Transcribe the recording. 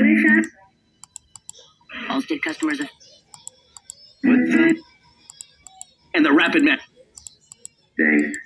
really fast. Allstate customers. What's that? And the rapid match. Dang.